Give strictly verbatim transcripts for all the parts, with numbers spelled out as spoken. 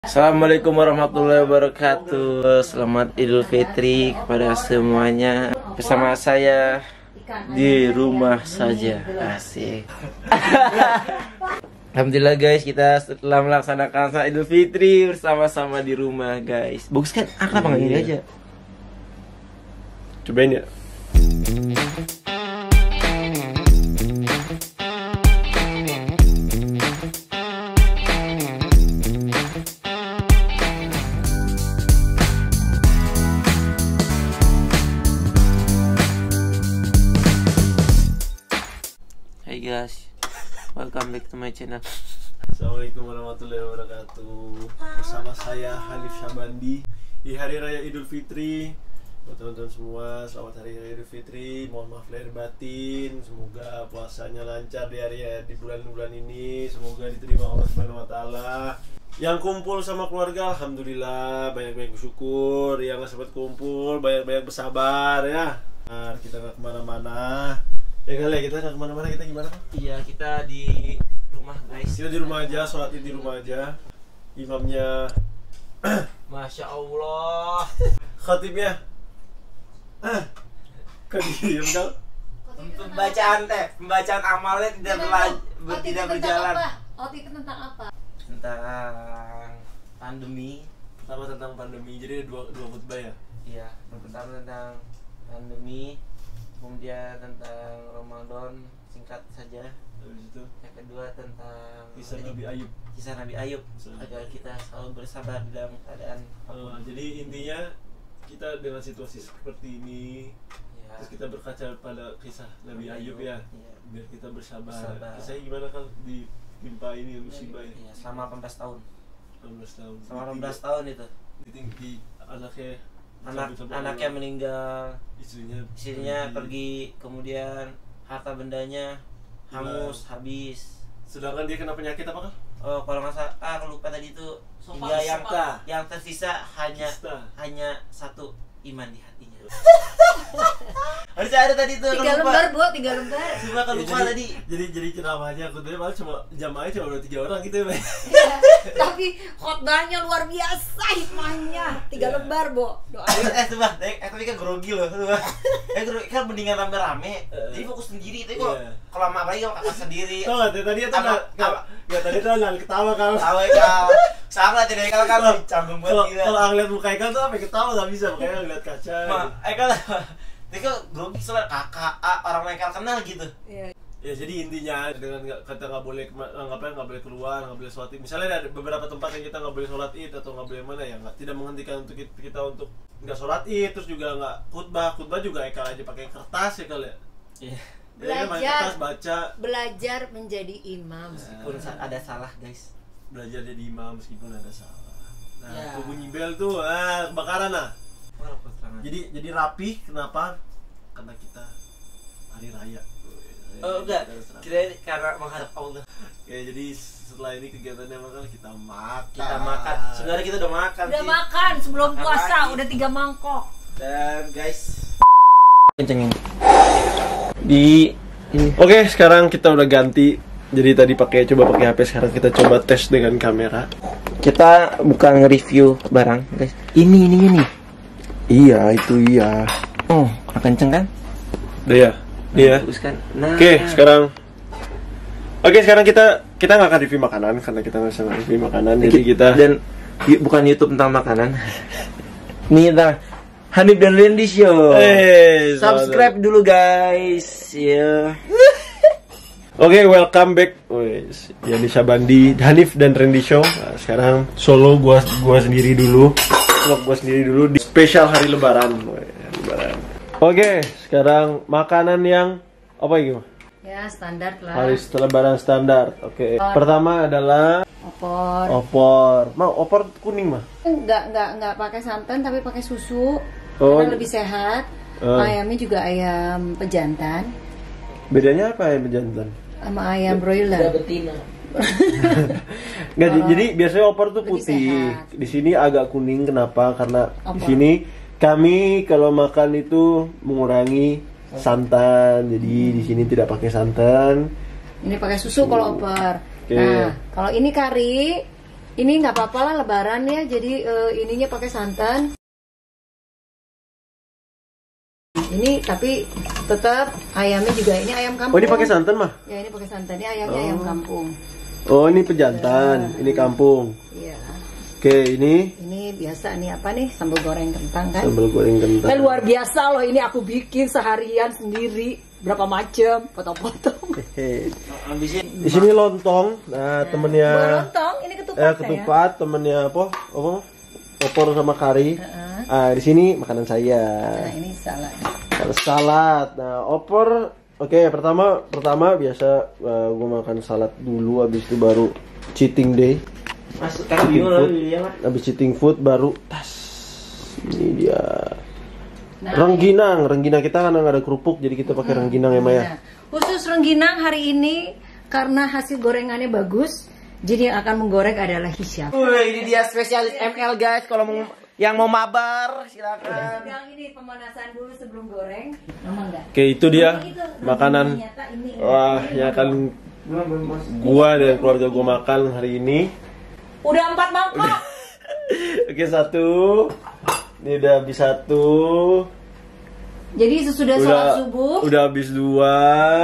Assalamualaikum warahmatullahi wabarakatuh. Selamat Idul Fitri kepada semuanya. Bersama saya di rumah saja. Asik. Alhamdulillah guys, kita setelah melaksanakan salat Idul Fitri bersama-sama di rumah guys. Bagus kan? Ah, kenapa nggak gini aja? Cobain ya. Hai guys, welcome back to my channel. Assalamualaikum warahmatullahi wabarakatuh. Bersama saya Hanif Syabandi di Hari Raya Idul Fitri. Buat teman-teman semua, selamat Hari Raya Idul Fitri. Mohon maaf lahir batin. Semoga puasanya lancar di hari di bulan-bulan ini. Semoga diterima Allah Subhanahu Wa Taala. Yang kumpul sama keluarga, alhamdulillah banyak-banyak bersyukur. Yang nggak sempat kumpul, banyak-banyak bersabar ya. Nah, kita nggak kemana-mana. Ya kali ya, kita nggak kemana-mana, kita gimana? Iya, kita di rumah guys. Kita di rumah aja, sholat id di rumah aja. Imamnya Masya Allah. khatibnya kan diem kan? Pembacaan teh, pembacaan amalnya tidak berla- ber- tidak berjalan. Ot itu tentang apa? Tentang pandemi. Pertama tentang pandemi, jadi ada dua, dua khutbah ya? Iya, yang pertama tentang pandemi, kemudian tentang Ramadan, singkat saja. Habis itu Yang kedua tentang kisah Nabi Ayub. kisah Nabi Ayub, agar kita selalu bersabar di dalam keadaan Uh, jadi intinya kita dengan situasi seperti ini, ya. terus kita berkaca pada kisah Nabi Ayub ya, Iya. biar kita bersabar. Bersabar. Kisahnya gimana kan ditimpa ini musibah ya? Iya, selama delapan belas tahun. delapan belas tahun. Selama delapan belas tahun itu. Ditinggi anaknya, Anak dicabut sama anaknya Allah. meninggal, istrinya, istrinya pergi, kemudian harta bendanya hangus, habis. Sedangkan dia kena penyakit apa kan? Oh, kalau nggak salah, ah, aku lupa tadi itu. Sopa, Hingga yang sopa. yang tersisa hanya Kista. hanya satu, iman di hatinya. Harusnya ada tadi tuh. Tiga aku lupa. lembar, Bu, tiga lembar. Coba kalau Ya, lupa jadi, tadi. jadi jadi ceramahnya aku tadi malah cuma jamaahnya cuma ada tiga orang gitu ya, Bay. Iya, tapi khotbahnya luar biasa hikmahnya. Tiga Iya. lembar, Bu. Doa. Eh, coba, eh, eh, tapi kan grogi loh, coba. Eh, grogi kan mendingan rame-rame. Jadi fokus sendiri, tapi kalau Iya. kalau lama lagi kalau kakak sendiri. Tau gak, tadi itu Apa- nggak nggak- nggak, tadi tuh nggak ketawa kalau Tahu kau. Sama tidak kalau kan Kalau- canggung kalau banget gila. kalau ngeliat muka Ekal tuh apa ketawa nggak bisa, makanya ngeliat kaca. Ma, eh kan dia kan grogi soalnya kakak A, orang mereka kenal gitu. Iya. Ya jadi intinya dengan nggak- kata nggak boleh kema- ngapain nggak boleh keluar, nggak boleh sholat id. Misalnya ada beberapa tempat yang kita nggak boleh sholat id atau nggak boleh mana ya, nggak tidak menghentikan untuk kita, kita untuk nggak sholat id, terus juga nggak khutbah. Khutbah juga Ekal aja pakai kertas ya kali ya. Iya. Dia kan pakai Belajar. kertas baca, Belajar menjadi imam. Meskipun ada salah, guys. belajar jadi imam meskipun ada salah. Nah, Ya. tuh bunyi bel tuh, ah, kebakaran nah. Jadi Jadi jadi rapi, kenapa? Karena kita hari raya. oh enggak, Kita harus rapi. kira karena menghadap Allah. Oke, jadi setelah ini kegiatannya makan kita makan. Kita makan. Sebenarnya kita udah makan Udah sih. makan sebelum Makan puasa, lagi. udah tiga mangkok. Dan guys, kencengin. Di ini. Oke, sekarang kita udah ganti. Jadi tadi pakai coba pakai H P, sekarang kita coba tes dengan kamera. Kita bukan nge-review barang, guys. Ini ini ini. Iya, itu iya. Oh, kenceng kan? Udah ya? Iya. Bagus kan? Nah. Oke, sekarang Oke, sekarang kita kita nggak akan review makanan karena kita nggak bisa review makanan. Jadi kita dan y- bukan YouTube tentang makanan. Ini tentang Hanif dan Randy Show. Eh, Subscribe dulu guys. Ya. Oke, welcome back. Wes, Yani Syabandi, Hanif dan Randy Show. Nah, sekarang solo gua gua sendiri dulu. Vlog gua sendiri dulu di spesial hari Lebaran. Weh, hari Lebaran. Oke, sekarang makanan yang apa gitu? Ya, standar lah. Hari Lebaran standar. Oke. Pertama adalah Opor. opor. Mau opor kuning mah? Enggak, enggak, enggak pakai santan tapi pakai susu. Oh. Karena lebih sehat. Oh. Ayamnya juga ayam pejantan Bedanya apa ya pejantan? sama ayam broiler. betina. Nggak, jadi biasanya opor tuh lebih putih. sehat. Di sini agak kuning. Kenapa? Karena di Opor. sini kami kalau makan itu mengurangi santan. Jadi di sini tidak pakai santan. Ini pakai susu kalau opor. Oke. Nah, kalau ini kari, Ini nggak apa-apa lah lebaran ya, jadi uh, ininya pakai santan. Ini tapi tetap ayamnya juga ini ayam kampung. Oh ini pakai santan mah? Ya ini pakai santan, ini ayamnya Oh. ayam kampung. Oh ini pejantan, ini kampung. Iya. Oke ini Ini biasa nih apa nih sambal goreng kentang kan? sambal goreng kentang. Kan luar biasa loh, ini aku bikin seharian sendiri berapa macam potong-potong. Hehe. Habisnya Di sini lontong. Nah temennya Buah lontong, ini ketupat. eh ketupat, temennya apa? Apa? Opor sama kari. Heeh. Ah di sini makanan saya. Nah ini salad. Salad. salad. Nah opor, oke pertama pertama biasa uh, gue makan salad dulu, habis itu baru cheating day. masuk kan bingung lah dia mah. Habis cheating food baru tas. Ini dia. Nah, Rengginang, rengginang kita kan nggak ada kerupuk, jadi kita pakai rengginang ya Maya. Nah, khusus rengginang hari ini karena hasil gorengannya bagus, jadi yang akan menggoreng adalah Hisyam. Wih, ini dia spesialis M L guys. Kalau mau yang mau mabar silakan. Sedang ini pemanasan dulu sebelum goreng. Nama enggak? Oke itu dia makanan Ternyata ini wah yang akan gua dan keluarga gua makan hari ini. udah empat mangkok. Oke satu, ini udah habis satu. Jadi sesudah sholat subuh, udah habis dua.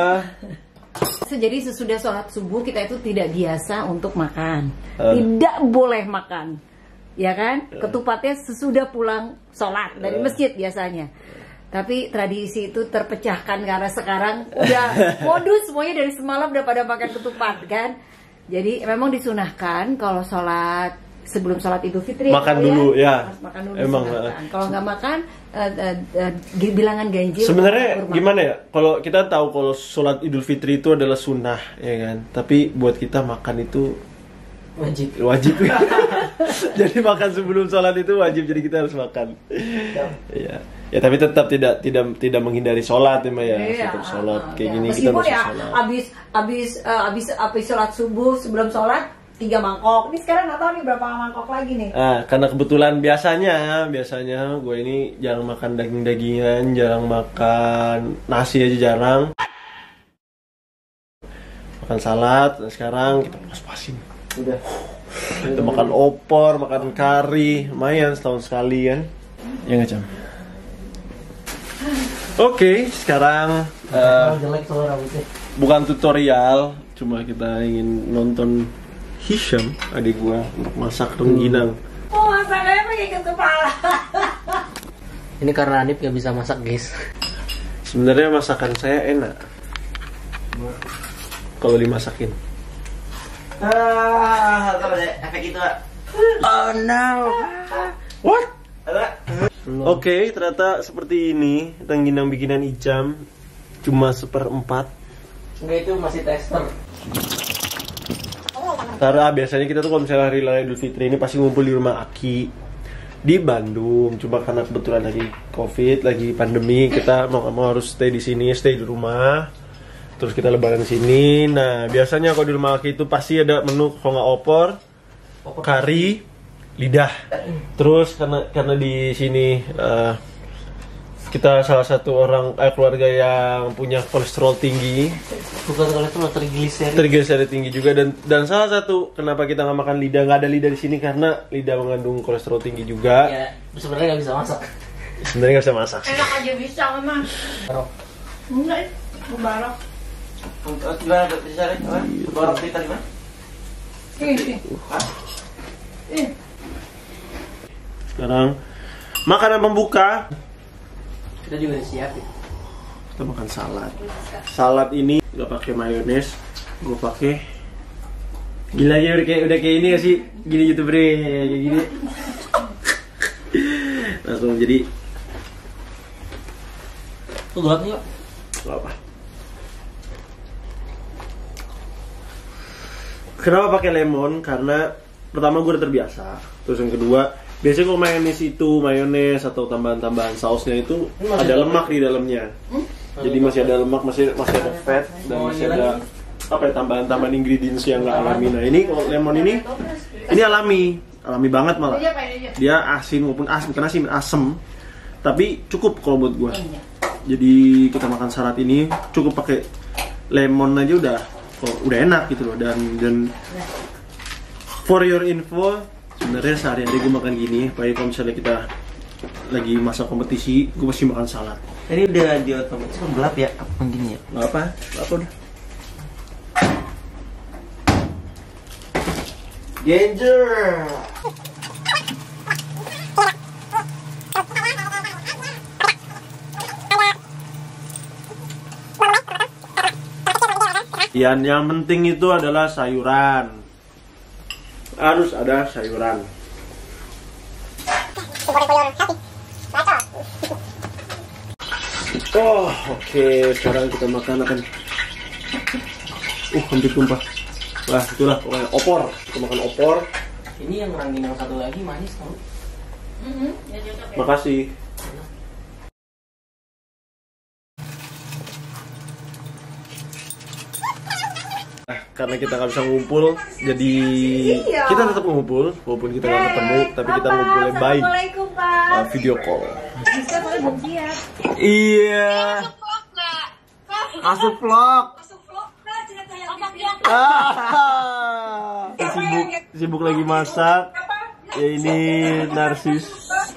jadi sesudah sholat subuh kita itu tidak biasa untuk makan, Eh. tidak boleh makan, ya kan? Ketupatnya sesudah pulang sholat dari Eh. masjid biasanya. Tapi tradisi itu terpecahkan karena sekarang udah modus semuanya dari semalam udah pada makan ketupat kan. Jadi memang disunahkan kalau sholat sebelum sholat Idul Fitri Makan dulu, ya. harus makan dulu Emang, disunahkan. eh. Kalau nggak makan eh, eh, eh, bilangan ganjil. Sebenarnya kurma. gimana ya? Kalau kita tahu kalau sholat Idul Fitri itu adalah sunnah, ya kan. Tapi buat kita makan itu Wajib. wajib. Jadi makan sebelum sholat itu wajib, jadi kita harus makan. Iya. Ya tapi tetap tidak tidak tidak menghindari sholat ya, Maya. Iya, Tetap sholat ah, kayak iya. gini kita Meskipun masih ya sholat. abis abis eh, abis abis sholat subuh sebelum sholat tiga mangkok. Ini sekarang nggak tahu nih berapa mangkok lagi nih. Ah, karena kebetulan biasanya, biasanya gue ini jarang makan daging-dagingan, jarang makan nasi aja jarang. Makan salad, nah sekarang kita pas-pasin. Udah. Kita makan opor, makan kari, lumayan setahun sekali kan. Ya nggak Cam? Oke, sekarang eh, jelek soal rambutnya. bukan tutorial, cuma kita ingin nonton Hisyam, adik gua, untuk masak rengginang. Oh masaknya pakai kepala. Ini karena Anip gak bisa masak guys. Sebenarnya masakan saya enak kalau dimasakin. Ah, kalau ada efek itu, Pak. Oh no. What? Ada? Oke, ternyata seperti ini rengginang bikinan Icam, cuma seperempat. Enggak, itu masih tester. Karena biasanya kita tuh kalau misalnya hari raya Idul Fitri ini pasti ngumpul di rumah Aki di Bandung. Cuma karena kebetulan lagi Covid, lagi pandemi, kita mau nggak mau harus stay di sini, stay di rumah. Terus kita lebaran di sini. Nah, biasanya kalau di rumah Aki itu pasti ada menu kalau nggak opor, kari, lidah. Terus karena karena di sini eh, kita salah satu orang eh, keluarga yang punya kolesterol tinggi, Bukan kolesterol, trigliserid. triglyceride tinggi juga, dan dan salah satu kenapa kita nggak makan lidah, nggak ada lidah di sini karena lidah mengandung kolesterol tinggi juga. Ya, sebenarnya nggak bisa masak. Sebenarnya nggak bisa masak. Enak aja bisa memang. Barok. Enggak, mubarak. Untuk gimana bisa deh? Apa? Barok kita di mana? Ini. Ih. Sekarang makanan pembuka, Kita juga udah siap ya. kita makan salad. Salad ini nggak pakai mayones, gue pakai. Gila ya, udah kayak udah kayak ini gak sih? Gini youtuber kayak gini. Langsung jadi Tuh gelap nih, Pak. gak apa. Kenapa pakai lemon? Karena pertama gue udah terbiasa. Terus yang kedua, biasanya kalau mayones itu mayones atau tambahan-tambahan sausnya itu ada lemak di dalamnya. Jadi masih ada lemak, masih masih ada fat, dan masih ada apa ya, tambahan-tambahan ingredients yang nggak alami. Nah ini kalau lemon ini ini alami, alami banget malah. Dia asin maupun asin, bukan asin, asem. Tapi cukup kalau buat gue. Jadi kita makan salad ini cukup pakai lemon aja udah, oh, udah enak gitu loh, dan dan For your info, sebenarnya sehari-hari gue makan gini. Apalagi kalau misalnya kita lagi masa kompetisi, gue pasti makan salad. Ini udah di otomatis kan gelap ya, apa gini ya? Gak apa, gak apa udah. Danger. Yang yang penting itu adalah sayuran. Harus ada sayuran. Oh, oke. Okay. Sekarang kita makan akan. Uh, hampir tumpah. Wah, itulah pokoknya opor. Kita makan opor. Ini yang ranggin yang satu lagi manis tau? Mm-hmm. Makasih. Nah, karena kita nggak bisa ngumpul, jadi iya. kita tetap ngumpul, walaupun kita nggak ketemu, tapi kita ngumpulnya by uh, video call. Bisa boleh belum siap. Iya. Masuk vlog. Ah, sibuk, sibuk lagi masak. Ya ini narsis.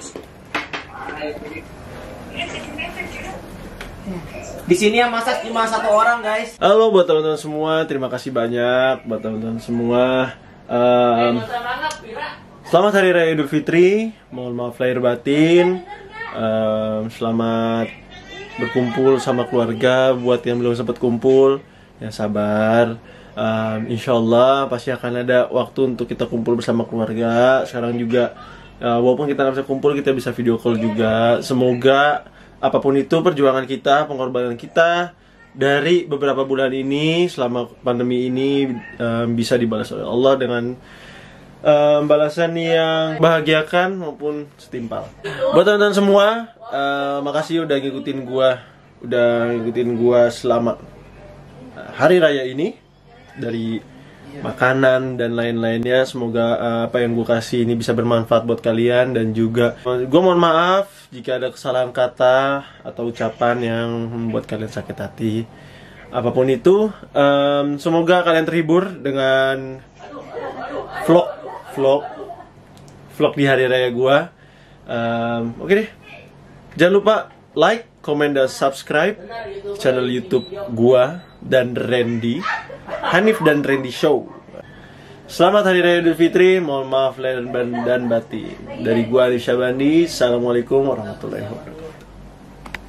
Di sini yang masak cuma satu orang, guys. Halo buat teman-teman semua, terima kasih banyak buat teman-teman semua. Um, selamat Hari Raya Idul Fitri. Mohon maaf lahir batin. Um, selamat berkumpul sama keluarga. Buat yang belum sempat kumpul, ya sabar. Um, insya Allah pasti akan ada waktu untuk kita kumpul bersama keluarga. Sekarang juga, uh, walaupun kita nggak bisa kumpul, kita bisa video call juga. Semoga apapun itu perjuangan kita, pengorbanan kita dari beberapa bulan ini selama pandemi ini um, bisa dibalas oleh Allah dengan um, balasan yang bahagiakan maupun setimpal. Buat teman-teman semua, uh, makasih udah ngikutin gua, udah ngikutin gua selama hari raya ini, dari makanan dan lain-lainnya. Semoga uh, apa yang gue kasih ini bisa bermanfaat buat kalian. Dan juga gue mohon maaf jika ada kesalahan kata atau ucapan yang membuat kalian sakit hati. Apapun itu, um, semoga kalian terhibur dengan vlog vlog vlog di hari raya gue. um, Oke deh, jangan lupa like, comment, dan subscribe channel YouTube gue dan Randy, Hanif dan Randy Show. Selamat Hari Raya Idul Fitri. Mohon maaf lahir dan batin. Dari gua Hanif Syabandi. Assalamualaikum warahmatullahi wabarakatuh.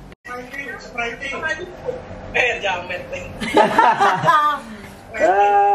Eh, jamet nih.